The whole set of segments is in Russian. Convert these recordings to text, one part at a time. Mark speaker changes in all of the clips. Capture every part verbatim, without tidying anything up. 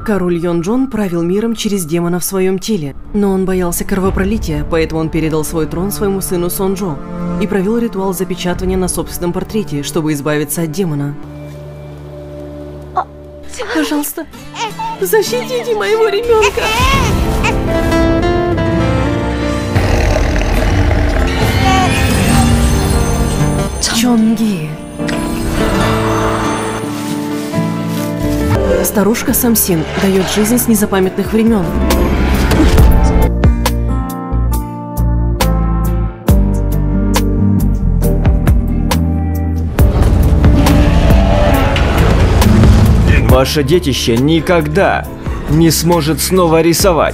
Speaker 1: Король Йонджон правил миром через демона в своем теле, но он боялся кровопролития, поэтому он передал свой трон своему сыну Сонджо и провел ритуал запечатывания на собственном портрете, чтобы избавиться от демона. Пожалуйста, защитите моего ребенка! Чонги. Старушка Самсин дает жизнь с незапамятных времен.
Speaker 2: Ваше детище никогда не сможет снова рисовать.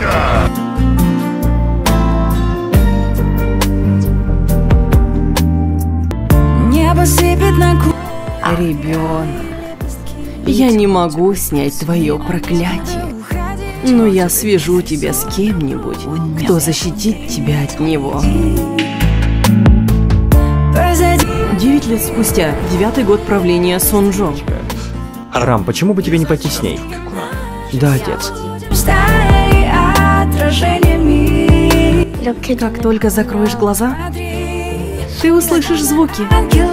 Speaker 3: Небо сыпет на ку...
Speaker 1: Ребенок, я не могу снять твое проклятие, но я свяжу тебя с кем-нибудь, кто защитит тебя от него. Девять лет спустя, девятый год правления Сонджо.
Speaker 2: Рам, почему бы тебе не пойти с ней? Да, отец.
Speaker 1: Как только закроешь глаза, ты услышишь звуки.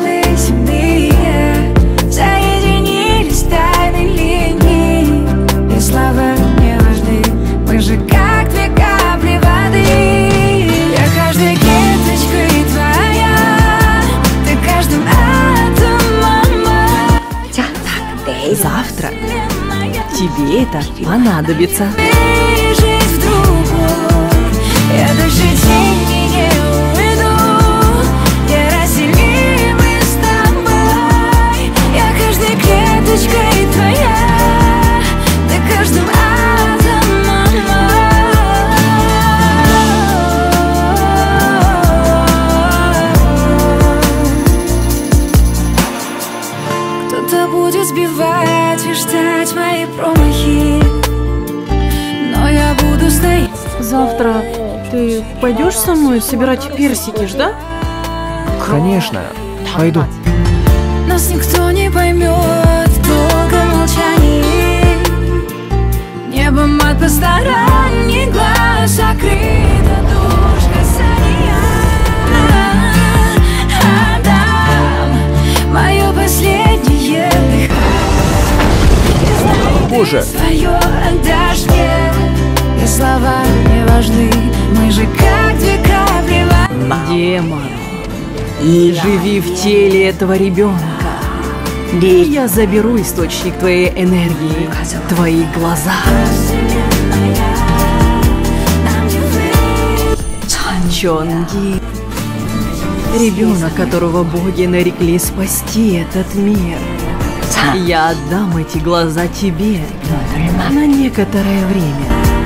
Speaker 3: Соединились тайной линии, и слова не важны. Мы же как две капли воды. Я каждой клеточкой твоя, ты каждым атомом.
Speaker 1: Завтра тебе это понадобится.
Speaker 3: Жить в другой, я дальше тени не уйду. Я разделимы с тобой. Я каждой клеточкой твоя, ты каждым атомом. Кто-то будет сбивать и ждать мои промахи, но я буду стоять.
Speaker 1: Завтра ты пойдешь со мной собирать персики, да?
Speaker 2: Конечно, пойду.
Speaker 3: Нас никто не поймет в долгом молчании. Небом от посторонних глаз закрыта душ касания. Отдам мое последнее дыхание.
Speaker 2: Боже!
Speaker 3: Свое отдашь мне, и слова не важны. Мы же как две капли воды.
Speaker 1: Демон, живи в теле этого ребенка. И я заберу источник твоей энергии, твои глаза. Чонги, ребенок, которого боги нарекли спасти этот мир. Я отдам эти глаза тебе на некоторое время.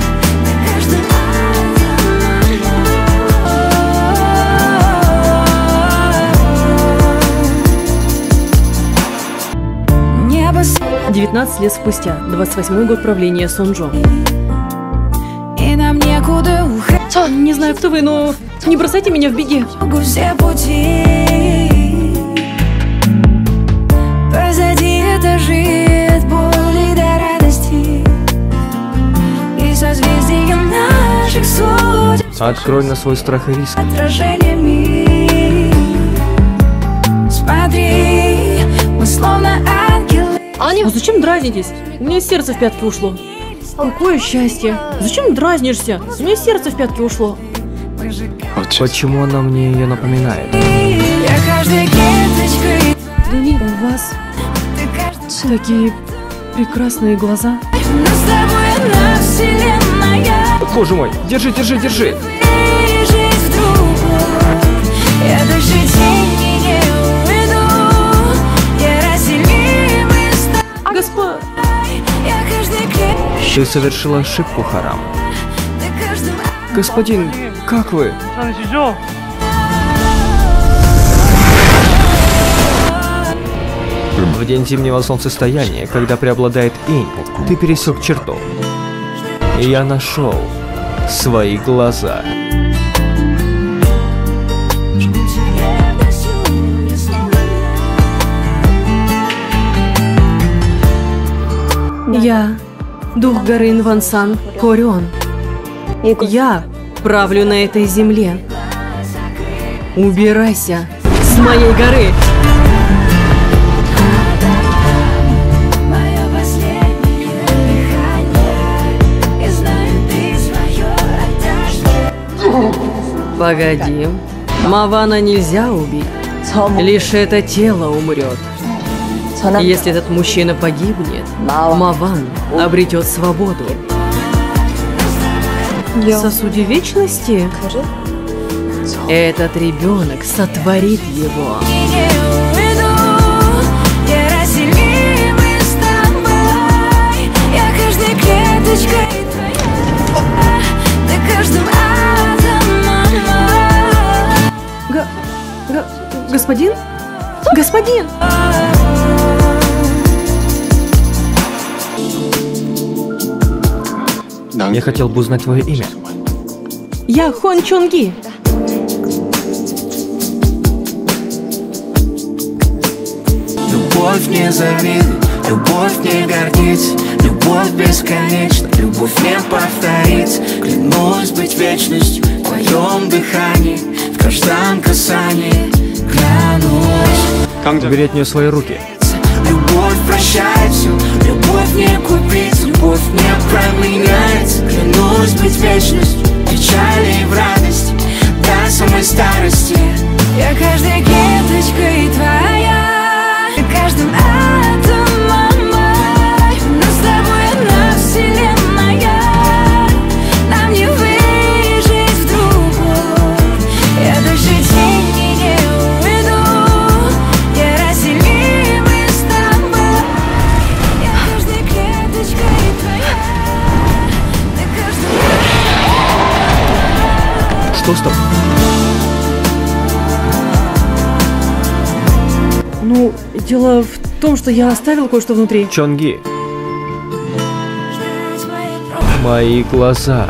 Speaker 1: девятнадцать лет спустя, двадцать восьмой год правления Сонджо.
Speaker 3: И нам некуда уходить.
Speaker 1: Не знаю, кто вы, но не бросайте меня в беде.
Speaker 3: Все пути позади этажи от боли до радости, и созвездия наших судеб
Speaker 2: Открой на свой страх и риск.
Speaker 3: отражениями. Смотри, мы словно ангелы.
Speaker 1: Аня, зачем дразнитесь? У меня сердце в пятки ушло. Какое счастье. Зачем дразнишься? У меня сердце в пятки ушло.
Speaker 3: Мы же
Speaker 2: Почему она мне ее напоминает?
Speaker 3: я каждой клеточкой.
Speaker 1: Да нет, у вас
Speaker 3: Ты каждый
Speaker 1: такие прекрасные глаза.
Speaker 3: но с тобой одна вселенная.
Speaker 2: Боже мой, держи, держи, держи!
Speaker 3: Жить в другой, я дальше тени не уйду. Я разделимы с тобой.
Speaker 1: Госпо...
Speaker 3: Я каждой клеточкой,
Speaker 2: Ты совершила ошибку, Харам.
Speaker 3: ты каждым
Speaker 2: Господин, как вы? В день зимнего солнцестояния, когда преобладает инь, ты пересек черту. И я нашел свои глаза.
Speaker 1: Я Дух горы Инвансан, Корион. Я правлю на этой земле. Убирайся с моей горы! Погоди. Мавана нельзя убить. Лишь это тело умрет. Если этот мужчина погибнет, Маван обретет свободу. В сосуде вечности этот ребенок сотворит его. Г г господин? Господин!
Speaker 2: Я хотел бы узнать твое имя.
Speaker 1: Я Хон Чонги.
Speaker 4: Любовь не завидует, любовь не гордится, любовь бесконечна, любовь не повторится. Клянусь быть вечностью в твоем дыхании, в каждом касании. Клянусь.
Speaker 2: Бери от нее свои руки.
Speaker 4: Любовь прощает все, любовь не купить, любовь не променяется. Клянусь быть вечностью в печали и в радости, до самой старости. Я каждой клеточкой твоя, каждым атомом мой. Но с тобой одна вселенная, нам не выжить в другой. Я дальше тени не уйду, неразделимы с тобой. Я каждой клеточкой твоя, ты каждым...
Speaker 2: Что с тобой?
Speaker 1: Ну, дело в том, что я оставил кое-что внутри.
Speaker 2: Чонги. Мои глаза.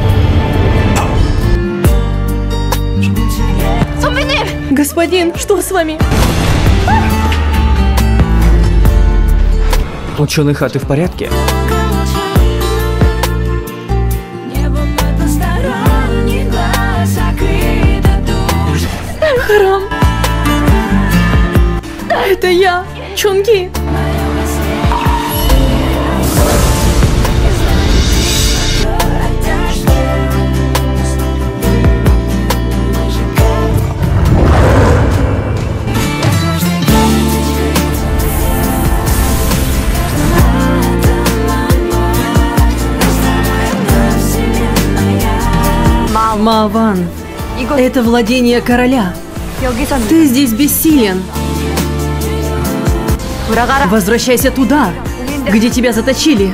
Speaker 1: Господин, что с вами?
Speaker 2: Ученый-ха, ты в порядке?
Speaker 1: Харам! Это я, Чонги. Маван, это владение короля. Ты здесь бессилен. Возвращайся туда, где тебя заточили.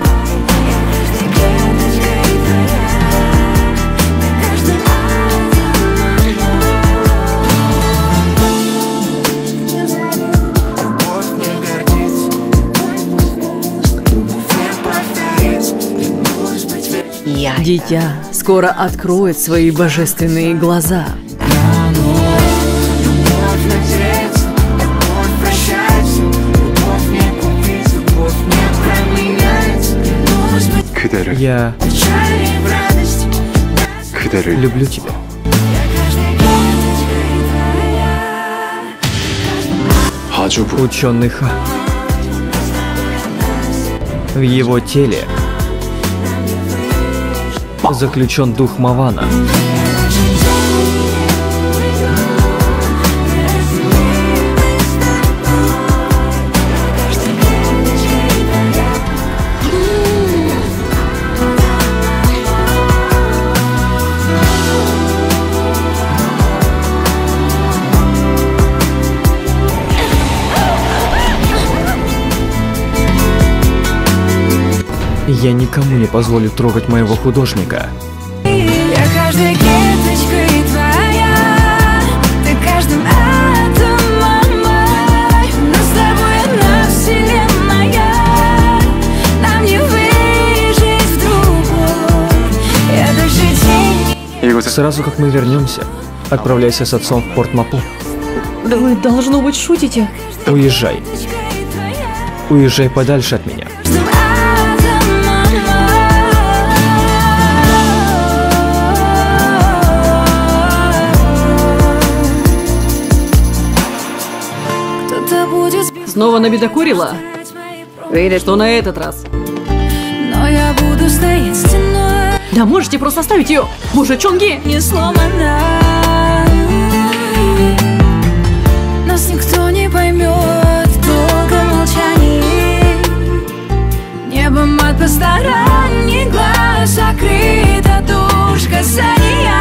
Speaker 1: Дитя скоро откроет свои божественные глаза.
Speaker 2: Я люблю тебя. Ученый Ха. В его теле заключен дух Мавана. Я никому не позволю трогать моего художника.
Speaker 3: Я каждой клеточкой твоя, ты каждым атомом мой. Но с тобой одна вселенная, нам не выжить в другой. Я дальше тени.
Speaker 2: Сразу как мы вернемся, отправляйся с отцом в порт Мапу.
Speaker 1: Да вы, должно быть, шутите.
Speaker 2: Уезжай. Уезжай подальше от меня.
Speaker 3: Каждым атомом мой.
Speaker 1: снова набедокурила? Что на этот раз?
Speaker 3: Но я буду стоять стеной,
Speaker 1: Да можете просто оставить ее, мужичонки!
Speaker 3: не сломана. Нас никто не поймет в долгом молчании. Небом от посторонних глаз закрыта душ касания.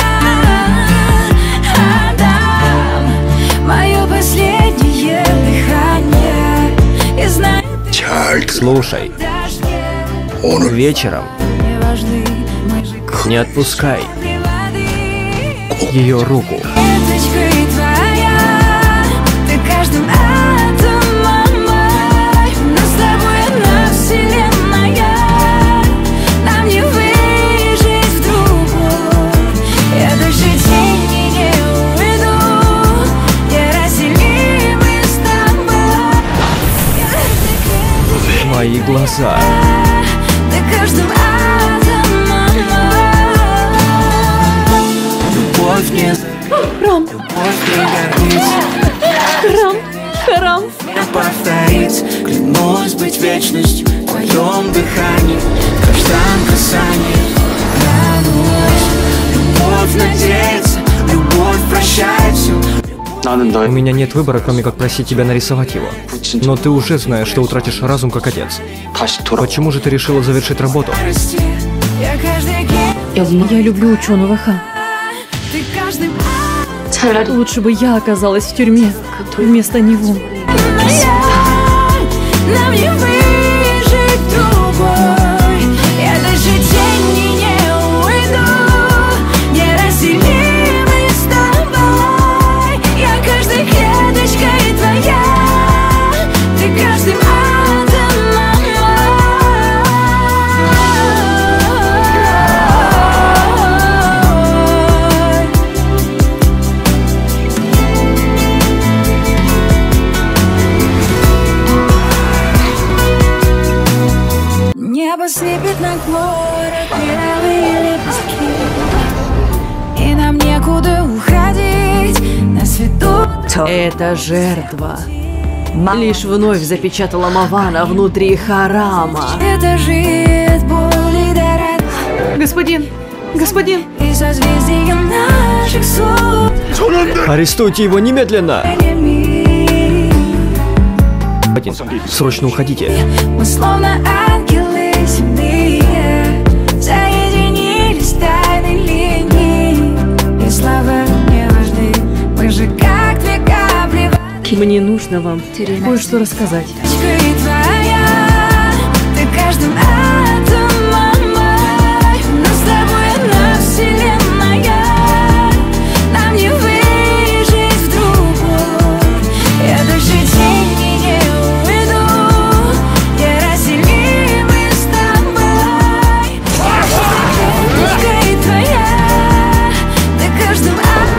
Speaker 3: Отдам мое последнее дыхание. И знаю,
Speaker 2: Слушай, вечером
Speaker 3: не важны мы же
Speaker 2: не отпускай ее руку.
Speaker 3: веточкой твоя. Ты каждым атомом мой. Нас с тобой одна вселенная. Нам не выжить в другой. Я дальше тени не уйду. Неразделимы с тобой.
Speaker 2: Мои глаза.
Speaker 3: Ты каждым атомом мой.
Speaker 4: Любовь не
Speaker 1: Рам,
Speaker 4: любовь не гордится,
Speaker 1: Рам, Харам.
Speaker 4: не повторится. Клянусь быть вечностью в твоем дыхании, в каждом касании. Клянусь, любовь надеется, любовь прощает все.
Speaker 2: У меня нет выбора, кроме как просить тебя нарисовать его. Но ты уже знаешь, что утратишь разум как отец. Почему же ты решила завершить работу?
Speaker 3: Я каждый день,
Speaker 1: Я люблю ученого Ха.
Speaker 3: ты каждым
Speaker 1: Лучше бы я оказалась в тюрьме вместо него.
Speaker 3: нам не выжить в другой. Я даже тени не уйду. Неразделимы с тобой. Я каждой клеточкой твоя. Ты каждым атомом мой. Небо слепит на город белые лепестки, и нам некуда уходить. На свету
Speaker 1: Это жертва. Лишь вновь запечатала Мавана внутри Харама.
Speaker 3: это жит боли до радости.
Speaker 1: Господин, господин.
Speaker 3: И созвездием наших слов
Speaker 2: Арестуйте его немедленно!
Speaker 3: мир.
Speaker 2: Один, срочно уходите.
Speaker 3: Мы словно ангелы земные, соединились тайной линией. И слова не важны, мы же как две капли воды.
Speaker 1: Мне нужно вам кое-что рассказать.
Speaker 3: Веточкой твоя, ты каждым атомом мой. Нас с тобой одна вселенная. Нам не выжить в другой. Я дальше тени не уйду. Неразделимы с тобой. Веточкой твоя, ты каждым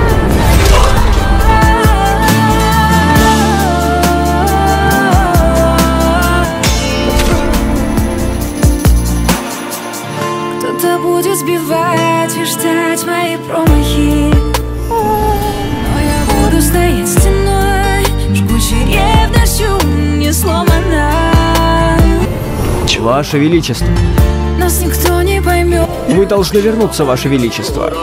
Speaker 3: кто-то будет сбивать и ждать мои промахи. Но я буду стоять стеной, жгучей ревностью не сломана.
Speaker 2: Ваше Величество,
Speaker 3: Нас никто не поймет.
Speaker 2: вы должны вернуться, Ваше Величество.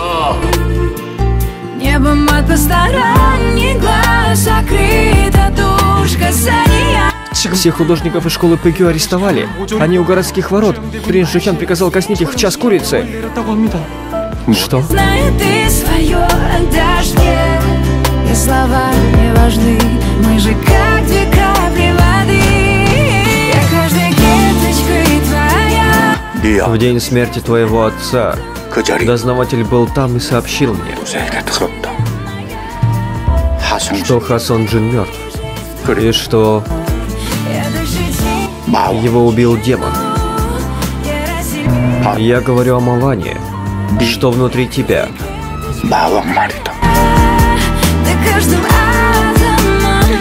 Speaker 3: Небом от посторонних глаз закрыта душ касания.
Speaker 2: Всех художников из школы Пэкю арестовали. Они у городских ворот. Принц Жихян приказал казнить их в час курицы. Что?
Speaker 3: Знаю, ты свое отдашь мне. И слова не важны. Мы же как две капли воды. Я каждой клеточкой твоя.
Speaker 2: В день смерти твоего отца дознаватель был там и сообщил мне, что Хасон Джин мертв. И что
Speaker 3: Я дальше тень
Speaker 2: его убил демон.
Speaker 3: не разделим.
Speaker 2: Я говорю о Маване, что внутри тебя.
Speaker 3: Ты каждым атомом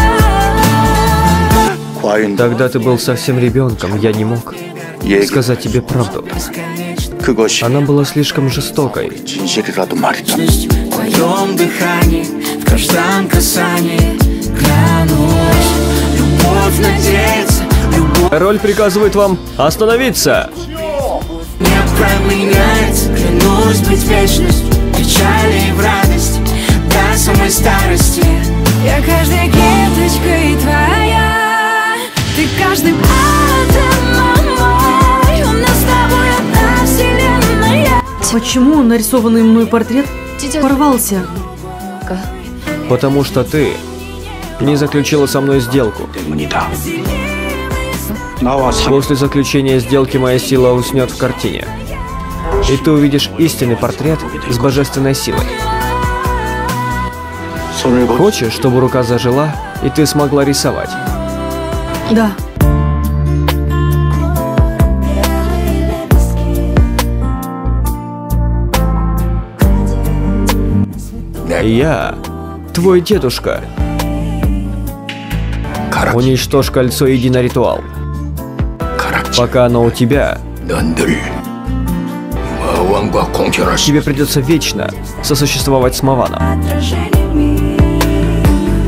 Speaker 3: мой.
Speaker 2: Тогда ты был совсем ребенком, я не мог сказать тебе правду. Она была слишком жестокой.
Speaker 4: Вечность в твоем дыхании, в каждом касании. Клянусь, любовь надеется, любовь
Speaker 2: Король приказывает вам остановиться.
Speaker 4: не променяется. Клянусь быть вечностью, печали и в радость, до самой старости.
Speaker 3: Я каждой клеточкой твоя, ты каждым атомом мой. У нас с тобой одна вселенная.
Speaker 1: Почему нарисованный мной портрет порвался?
Speaker 2: Потому что ты не заключила со мной сделку. После заключения сделки моя сила уснет в картине. И ты увидишь истинный портрет с божественной силой. Хочешь, чтобы рука зажила, и ты смогла рисовать?
Speaker 1: Да.
Speaker 2: Я твой дедушка. Уничтожь кольцо и иди на ритуал. Пока оно у тебя, тебе придется вечно сосуществовать с Маваном.
Speaker 3: Отражение в мире.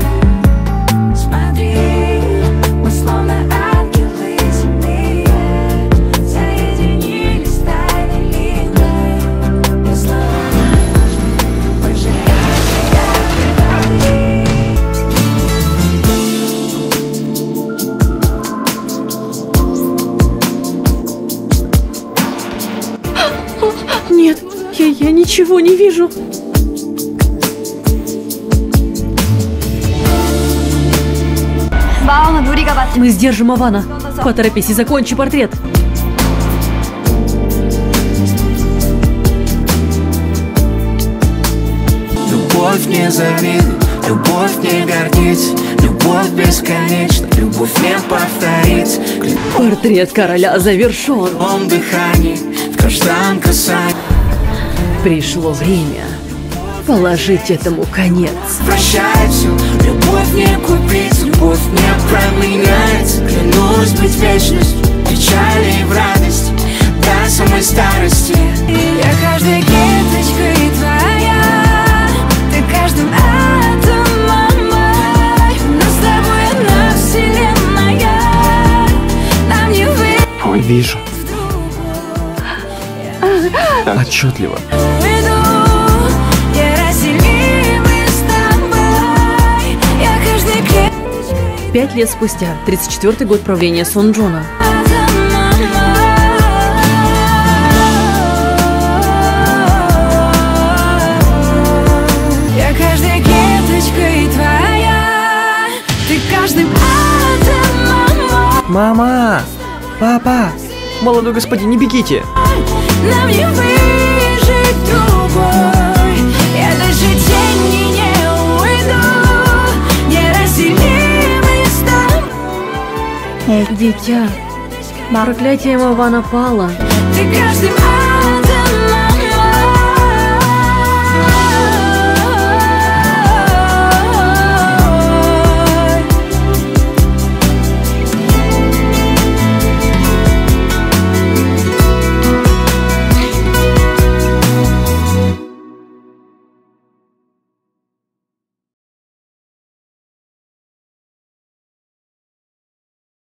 Speaker 3: Смотри, мы словно ангелы земные, соединились тайной линией. И слова мы же как две
Speaker 1: Нет, я, я ничего не вижу. Мы сдержим Авана. Поторопись и закончи портрет.
Speaker 4: Любовь не завидует, любовь не гордится, любовь бесконечна, любовь не повторится.
Speaker 1: Портрет короля завершен.
Speaker 4: В твоем дыхании, в каждом касании.
Speaker 1: Пришло время положить этому конец.
Speaker 4: Прощает все, любовь не купить, любовь не променяется. Клянусь быть вечностью, печали и в радость, до самой старости.
Speaker 3: Я каждой клеточкой твоя, ты каждым атомом мой. У нас с тобой одна вселенная, нам не выйти
Speaker 2: Вижу. Отчетливо.
Speaker 3: уйду. Я разделимы с тобой. Я каждой клеточкой
Speaker 1: Пять лет спустя, тридцать четвёртый год правления Сон Джона.
Speaker 3: атомом мой. Я каждой клеточкой твоя, ты каждым атомом мой.
Speaker 2: Мама! Папа! Молодой господин, не бегите!
Speaker 3: Нам не выжить другой. Я даже тени не уйду. Неразделимы с тобой.
Speaker 1: Дитя, проклятие Мавана пало.
Speaker 3: Ты каждым